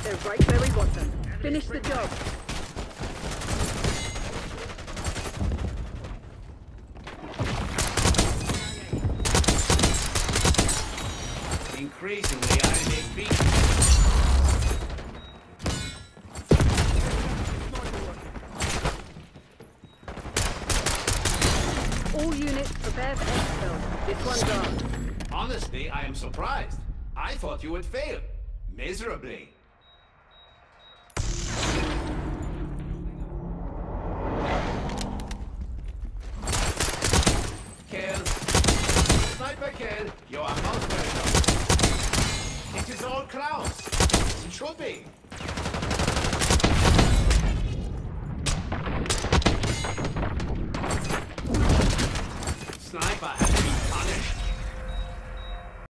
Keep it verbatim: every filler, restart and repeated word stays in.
They're right where we want them. Finish the job. Increasingly, I need beat. All units prepare for exfil. This one's ours. Honestly, I am surprised. I thought you would fail. Miserably. Kill. Sniper kill. You are most welcome. It is all clowns. It should be. Sniper has